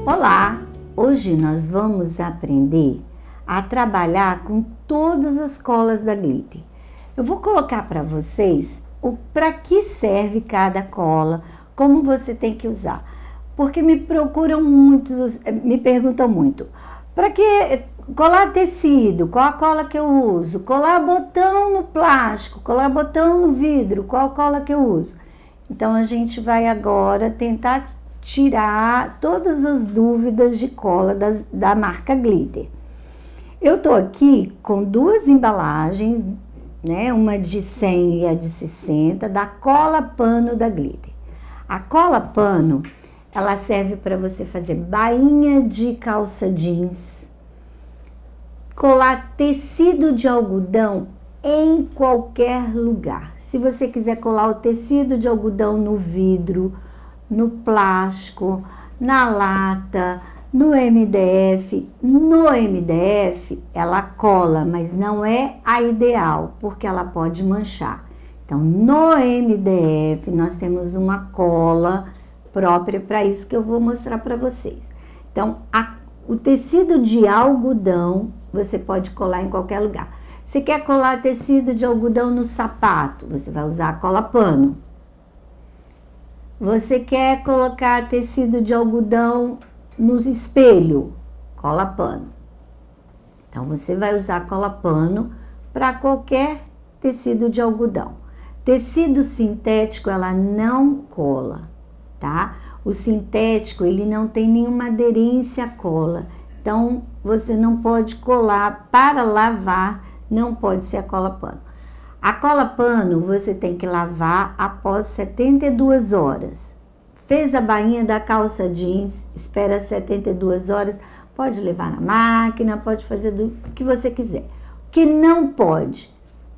Olá! Hoje nós vamos aprender a trabalhar com todas as colas da Glitter. Eu vou colocar para vocês para que serve cada cola, como você tem que usar. Porque me procuram muito, me perguntam muito, para que colar tecido, qual a cola que eu uso? Colar botão no plástico, colar botão no vidro, qual cola que eu uso? Então a gente vai agora tentar tirar todas as dúvidas de cola da marca Glitter. Eu tô aqui com duas embalagens, né? Uma de 100 e a de 60, da cola pano da Glitter. A cola pano, ela serve para você fazer bainha de calça jeans, colar tecido de algodão em qualquer lugar. Se você quiser colar o tecido de algodão no vidro, no plástico, na lata, no MDF. No MDF ela cola, mas não é a ideal, porque ela pode manchar. Então, no MDF nós temos uma cola própria para isso que eu vou mostrar para vocês. Então, o tecido de algodão você pode colar em qualquer lugar. Você quer colar tecido de algodão no sapato, você vai usar a cola pano. Você quer colocar tecido de algodão nos espelhos, cola pano. Então, você vai usar cola pano para qualquer tecido de algodão. Tecido sintético, ela não cola, tá? O sintético, ele não tem nenhuma aderência à cola. Então, você não pode colar para lavar, não pode ser a cola pano. A cola pano você tem que lavar após 72 horas. Fez a bainha da calça jeans, espera 72 horas, pode levar na máquina, pode fazer do que você quiser. O que não pode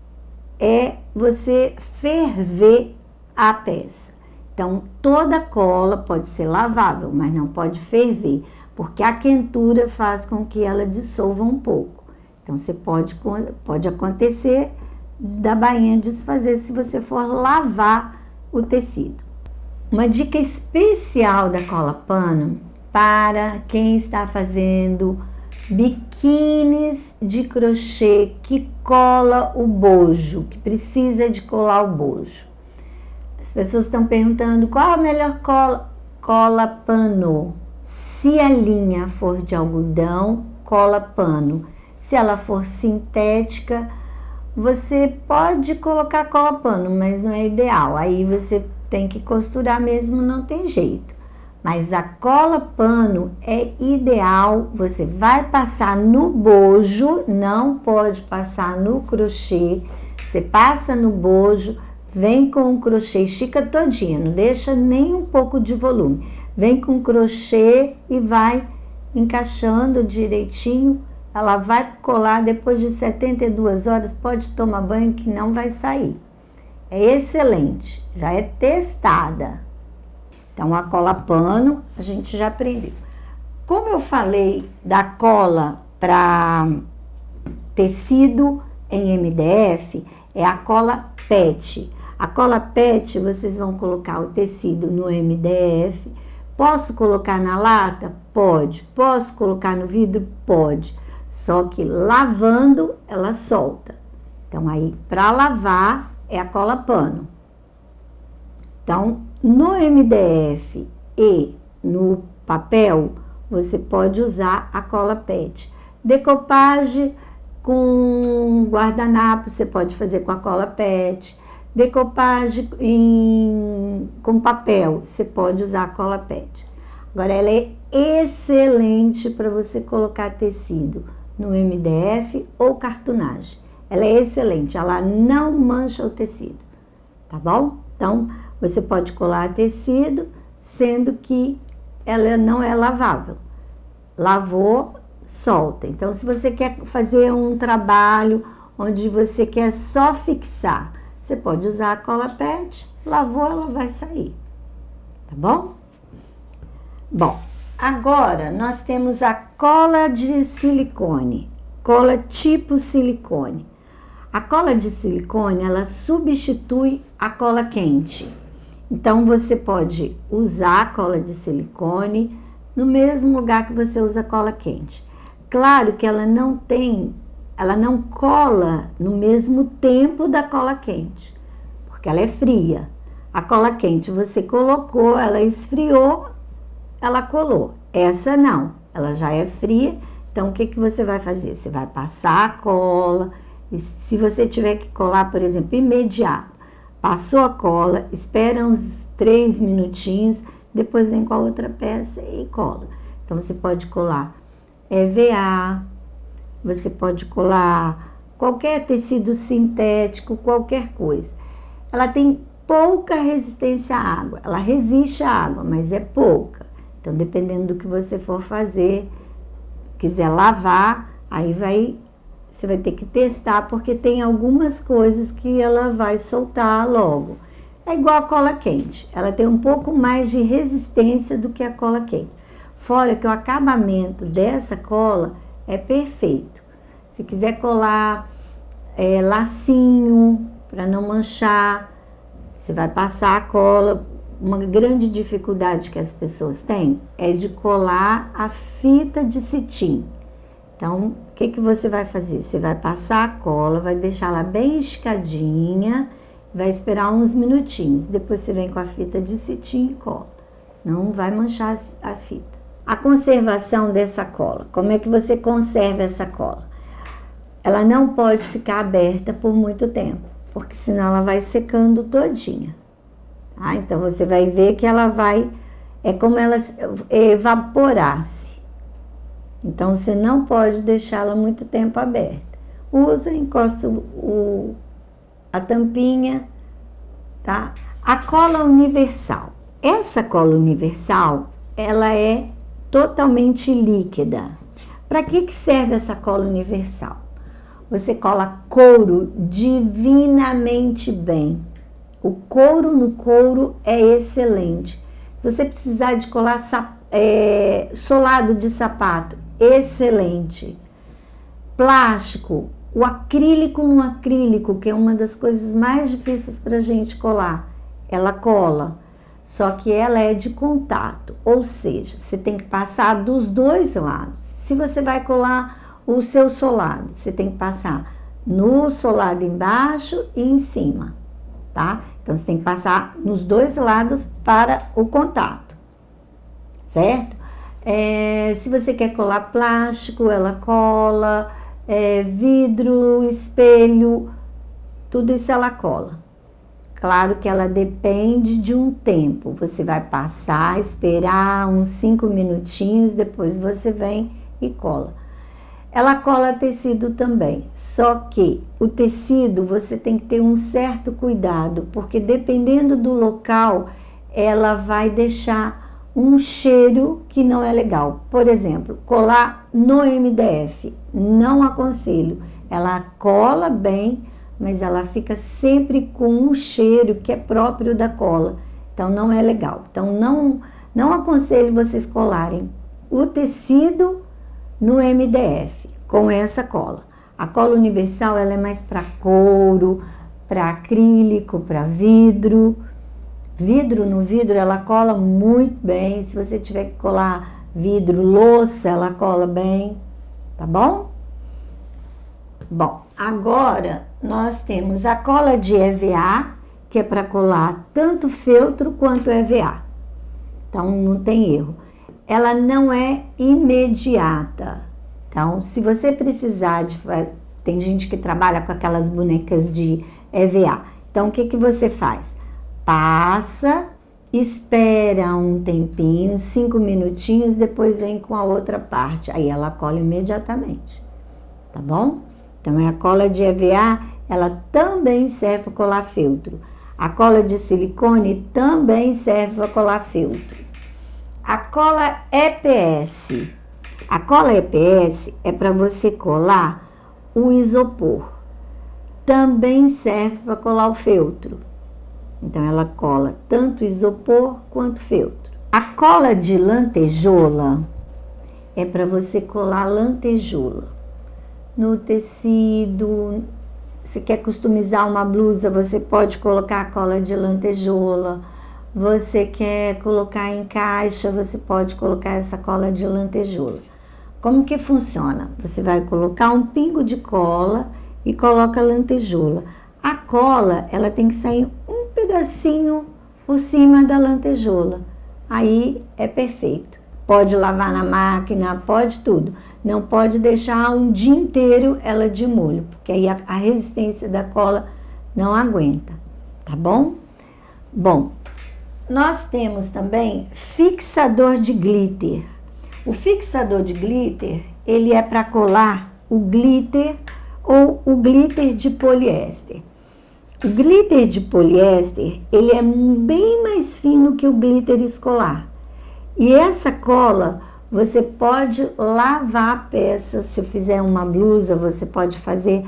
é você ferver a peça. Então, toda cola pode ser lavável, mas não pode ferver, porque a quentura faz com que ela dissolva um pouco. Então, pode acontecer da bainha desfazer se você for lavar o tecido. Uma dica especial da cola pano para quem está fazendo biquínis de crochê que cola o bojo, que precisa de colar o bojo. As pessoas estão perguntando qual a melhor cola? Cola pano. Se a linha for de algodão, cola pano. Se ela for sintética, você pode colocar cola pano, mas não é ideal. Aí você tem que costurar mesmo, não tem jeito. Mas a cola pano é ideal. Você vai passar no bojo, não pode passar no crochê. Você passa no bojo, vem com o crochê, estica todinha, não deixa nem um pouco de volume. Vem com o crochê e vai encaixando direitinho. Ela vai colar depois de 72 horas, pode tomar banho que não vai sair. É excelente, já é testada. Então, a cola pano, a gente já aprendeu. Como eu falei da cola para tecido em MDF, é a cola PET. A cola PET, vocês vão colocar o tecido no MDF. Posso colocar na lata? Pode. Posso colocar no vidro? Pode. Só que lavando, ela solta. Então, aí, para lavar, é a cola pano. Então, no MDF e no papel, você pode usar a cola PET. Decopagem com guardanapo, você pode fazer com a cola PET. Decopagem com papel, você pode usar a cola PET. Agora, ela é excelente para você colocar tecido no MDF ou cartonagem. Ela é excelente, ela não mancha o tecido, tá bom? Então, você pode colar tecido, sendo que ela não é lavável. Lavou, solta. Então, se você quer fazer um trabalho onde você quer só fixar, você pode usar a cola PET, lavou, ela vai sair, tá bom? Bom, agora nós temos a cola de silicone, cola tipo silicone. A cola de silicone, ela substitui a cola quente. Então, você pode usar a cola de silicone no mesmo lugar que você usa cola quente. Claro que ela não cola no mesmo tempo da cola quente, porque ela é fria. A cola quente você colocou, ela esfriou, ela colou. Essa não, ela já é fria. Então, o que você vai fazer? Você vai passar a cola. E se você tiver que colar, por exemplo, imediato, passou a cola, espera uns 3 minutinhos, depois vem com a outra peça e cola. Então, você pode colar EVA, você pode colar qualquer tecido sintético, qualquer coisa. Ela tem pouca resistência à água, ela resiste à água, mas é pouca. Então, dependendo do que você for fazer, quiser lavar, aí você vai ter que testar, porque tem algumas coisas que ela vai soltar logo. É igual a cola quente, ela tem um pouco mais de resistência do que a cola quente. Fora que o acabamento dessa cola é perfeito. Se quiser colar lacinho para não manchar, você vai passar a cola. Uma grande dificuldade que as pessoas têm é de colar a fita de cetim. Então, o que você vai fazer? Você vai passar a cola, vai deixá-la bem esticadinha, vai esperar uns minutinhos. Depois você vem com a fita de cetim e cola. Não vai manchar a fita. A conservação dessa cola. Como é que você conserva essa cola? Ela não pode ficar aberta por muito tempo, porque senão ela vai secando todinha. Tá? Então, você vai ver que ela vai... É como ela evaporasse. Então, você não pode deixá-la muito tempo aberta. Usa, encosta a tampinha, tá? A cola universal. Essa cola universal, ela é totalmente líquida. Para que serve essa cola universal? Você cola couro divinamente bem. O couro no couro é excelente. Se você precisar de colar solado de sapato, excelente. Plástico, o acrílico no acrílico, que é uma das coisas mais difíceis para a gente colar, ela cola. Só que ela é de contato, ou seja, você tem que passar dos dois lados. Se você vai colar o seu solado, você tem que passar no solado embaixo e em cima, tá? Então, você tem que passar nos dois lados para o contato, certo? Se você quer colar plástico, ela cola, vidro, espelho, tudo isso ela cola. Claro que ela depende de um tempo. Você vai passar, esperar uns 5 minutinhos, depois você vem e cola. Ela cola tecido também, só que o tecido você tem que ter um certo cuidado, porque dependendo do local, ela vai deixar um cheiro que não é legal. Por exemplo, colar no MDF, não aconselho. Ela cola bem, mas ela fica sempre com um cheiro que é próprio da cola. Então, não é legal. Então, não aconselho vocês colarem o tecido no MDF com essa cola. A cola universal, ela é mais para couro, para acrílico, para vidro. No vidro, ela cola muito bem. Se você tiver que colar vidro, louça, ela cola bem, tá bom? Bom, agora nós temos a cola de EVA, que é para colar tanto feltro quanto EVA. Então, não tem erro. Ela não é imediata. Então, se você precisar de... Tem gente que trabalha com aquelas bonecas de EVA. Então, o que você faz? Passa, espera um tempinho, 5 minutinhos, depois vem com a outra parte. Aí ela cola imediatamente, tá bom? Então, a cola de EVA, ela também serve para colar feltro. A cola de silicone também serve para colar feltro. A cola EPS. A cola EPS é para você colar o isopor. Também serve para colar o feltro. Então, ela cola tanto isopor quanto feltro. A cola de lantejoula é para você colar lantejoula no tecido. Se quer customizar uma blusa, você pode colocar a cola de lantejoula. você quer colocar em caixa, você pode colocar essa cola de lantejoula. Como que funciona? Você vai colocar um pingo de cola e coloca a lantejoula. A cola, ela tem que sair um pedacinho por cima da lantejoula. Aí é perfeito. Pode lavar na máquina, pode tudo. Não pode deixar um dia inteiro ela de molho, porque aí a resistência da cola não aguenta, tá bom? Bom, nós temos também fixador de glitter. O fixador de glitter, ele é para colar o glitter ou o glitter de poliéster. O glitter de poliéster, ele é bem mais fino que o glitter escolar. E essa cola, você pode lavar a peça. Se fizer uma blusa, você pode fazer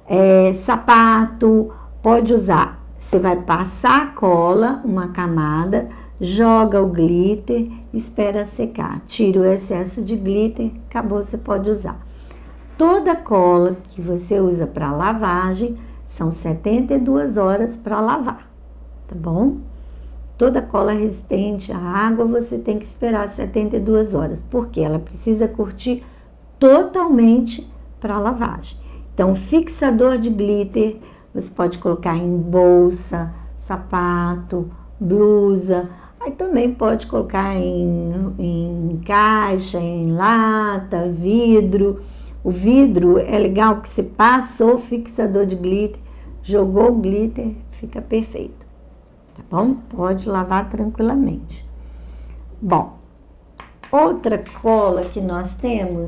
sapato, pode usar. Você vai passar a cola, uma camada, joga o glitter, espera secar. Tira o excesso de glitter, acabou, você pode usar. Toda cola que você usa para lavagem, são 72 horas para lavar, tá bom? Toda cola resistente à água, você tem que esperar 72 horas, porque ela precisa curtir totalmente para lavagem. Então, fixador de glitter, você pode colocar em bolsa, sapato, blusa, aí também pode colocar em caixa, em lata, vidro. O vidro é legal porque você passou o fixador de glitter, jogou o glitter, fica perfeito. Tá bom? Pode lavar tranquilamente. Bom, outra cola que nós temos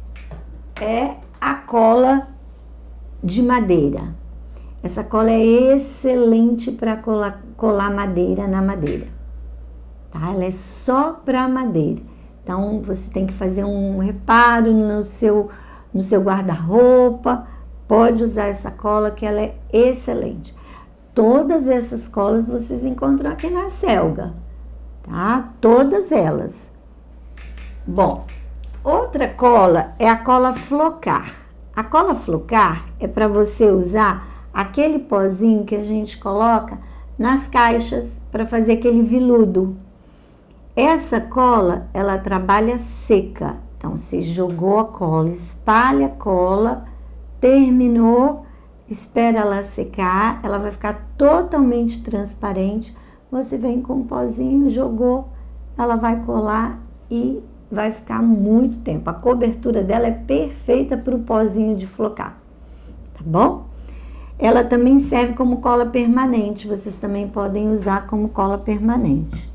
é a cola de madeira. Essa cola é excelente para colar madeira na madeira, tá? Ela é só para madeira. Então, você tem que fazer um reparo no seu guarda-roupa, pode usar essa cola que ela é excelente. Todas essas colas vocês encontram aqui na Selga, tá? Todas elas. Bom, outra cola é a cola flocar. A cola flocar é para você usar aquele pozinho que a gente coloca nas caixas para fazer aquele veludo. Essa cola, ela trabalha seca. Então, você jogou a cola, espalha a cola, terminou, espera ela secar, ela vai ficar totalmente transparente. Você vem com um pozinho, jogou, ela vai colar e vai ficar muito tempo. A cobertura dela é perfeita para o pozinho de flocar, tá bom? Ela também serve como cola permanente, vocês também podem usar como cola permanente.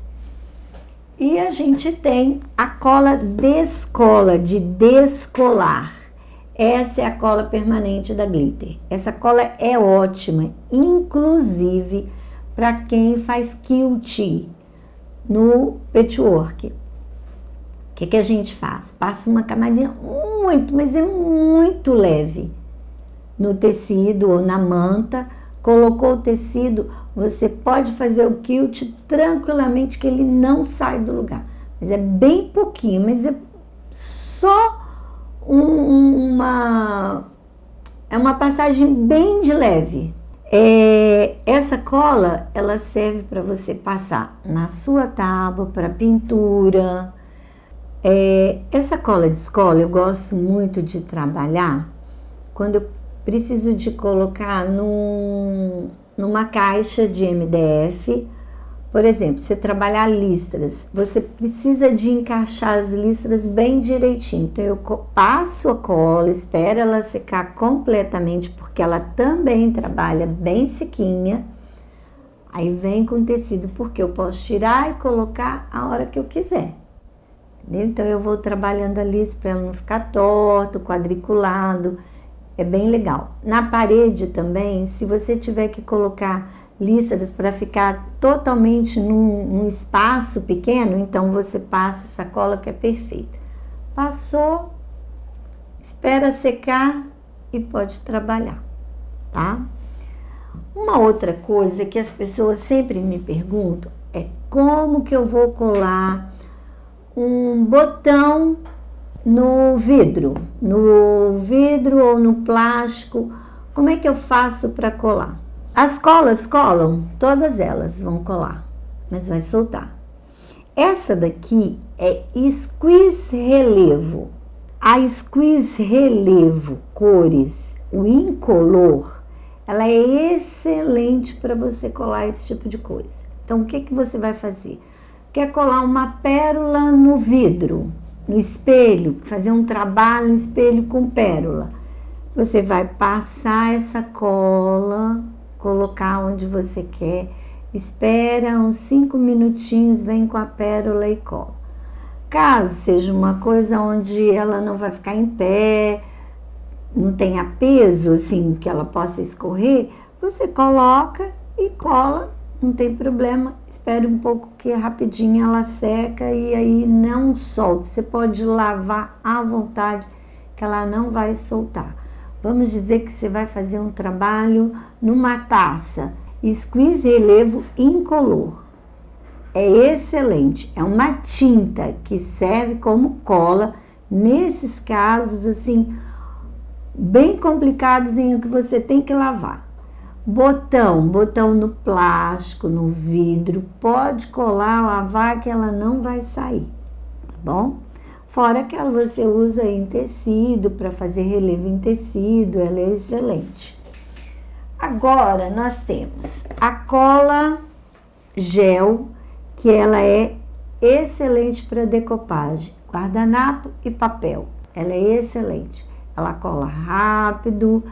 E a gente tem a cola descola, de descolar. Essa é a cola permanente da Glitter. Essa cola é ótima, inclusive para quem faz quilt no patchwork. O que a gente faz? Passa uma camadinha mas é muito leve no tecido ou na manta. Colocou o tecido, você pode fazer o quilt tranquilamente, que ele não sai do lugar. Mas é bem pouquinho, mas é só uma passagem bem de leve. Essa cola, ela serve para você passar na sua tábua, para pintura. Essa cola de escola eu gosto muito de trabalhar quando eu preciso de colocar numa caixa de MDF. Por exemplo, você trabalhar listras, você precisa de encaixar as listras bem direitinho. Então, eu passo a cola, espero ela secar completamente, porque ela também trabalha bem sequinha. Aí vem com o tecido, porque eu posso tirar e colocar a hora que eu quiser. Entendeu? Então, eu vou trabalhando a lista para ela não ficar torto, quadriculado. É bem legal. Na parede também, se você tiver que colocar listras para ficar totalmente num espaço pequeno, então você passa essa cola que é perfeita. Passou, espera secar e pode trabalhar, tá? Uma outra coisa que as pessoas sempre me perguntam é como que eu vou colar um botão no vidro ou no plástico. Como é que eu faço para colar? As colas colam, todas elas vão colar. mas vai soltar. Essa daqui é Squeeze Relevo. A Squeeze Relevo Cores, o incolor, ela é excelente para você colar esse tipo de coisa. Então, o que que você vai fazer? Quer colar uma pérola no vidro, no espelho, fazer um trabalho no espelho com pérola. Você vai passar essa cola, colocar onde você quer, espera uns 5 minutinhos, vem com a pérola e cola. Caso seja uma coisa onde ela não vai ficar em pé, não tenha peso assim que ela possa escorrer, você coloca e cola, não tem problema, espere um pouco que rapidinho ela seca e aí não solta. Você pode lavar à vontade que ela não vai soltar. Vamos dizer que você vai fazer um trabalho numa taça, Squeeze Relevo incolor. É excelente, é uma tinta que serve como cola nesses casos assim bem complicados em que você tem que lavar. Botão no plástico, no vidro, pode colar, lavar que ela não vai sair, tá bom? Fora que você usa em tecido, para fazer relevo em tecido, ela é excelente. Agora, nós temos a cola gel, que ela é excelente para decopagem, guardanapo e papel, ela é excelente. Ela cola rápido,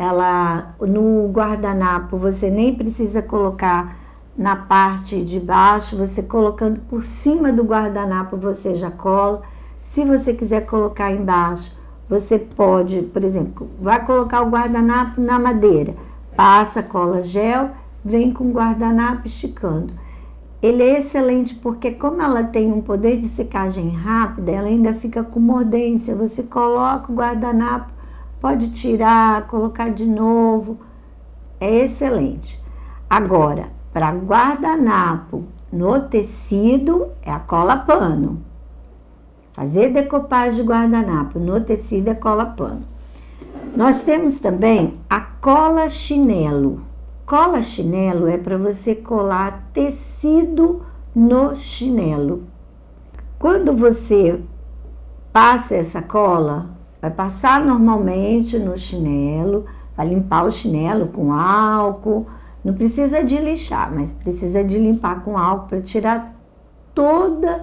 no guardanapo você nem precisa colocar na parte de baixo, você colocando por cima do guardanapo você já cola. Se você quiser colocar embaixo, você pode, por exemplo, vai colocar o guardanapo na madeira, passa cola gel, vem com o guardanapo esticando. Ele é excelente porque como ela tem um poder de secagem rápida, ela ainda fica com mordência. Você coloca o guardanapo, pode tirar, colocar de novo, é excelente. Agora, para guardanapo no tecido, é a cola pano. Fazer decopagem de guardanapo no tecido é cola pano. Nós temos também a cola chinelo. Cola chinelo é para você colar tecido no chinelo. Quando você passa essa cola, vai passar normalmente no chinelo, vai limpar o chinelo com álcool, não precisa de lixar, mas precisa de limpar com álcool para tirar toda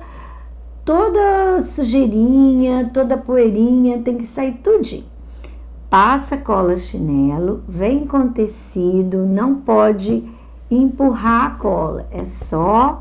sujeirinha, toda poeirinha, tem que sair tudinho. Passa cola chinelo, vem com tecido, não pode empurrar a cola, é só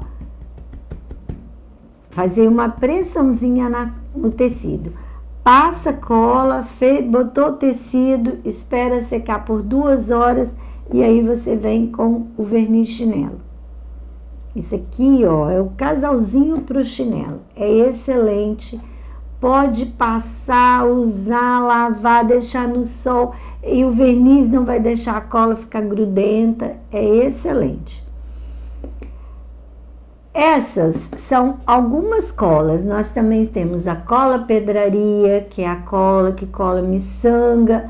fazer uma pressãozinha no tecido. Passa cola, botou o tecido, espera secar por 2 horas e aí você vem com o verniz chinelo. Isso aqui, ó, é o casalzinho para o chinelo, é excelente. Pode passar, usar, lavar, deixar no sol e o verniz não vai deixar a cola ficar grudenta, é excelente. Essas são algumas colas. Nós também temos a cola pedraria, que é a cola que cola miçanga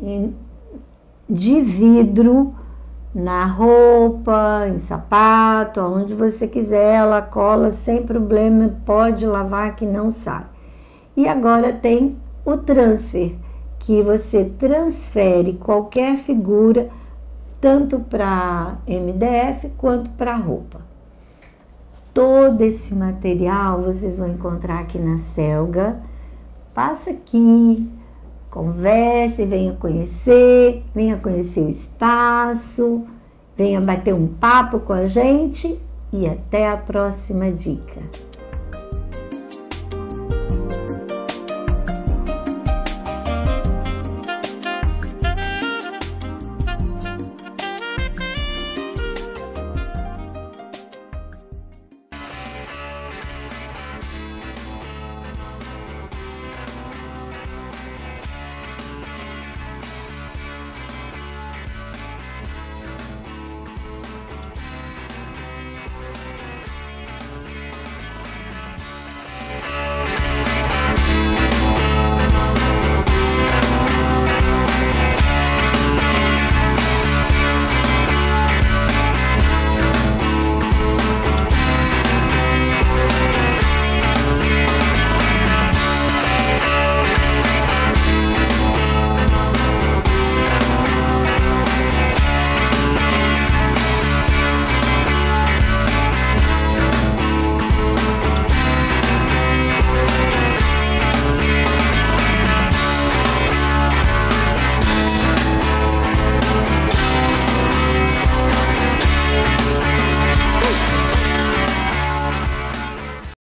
de vidro na roupa, em sapato, aonde você quiser, ela cola sem problema, pode lavar que não sai. E agora tem o transfer, que você transfere qualquer figura, tanto para MDF quanto para roupa. Todo esse material vocês vão encontrar aqui na Selga. Passa aqui, converse, venha conhecer o espaço, venha bater um papo com a gente e até a próxima dica.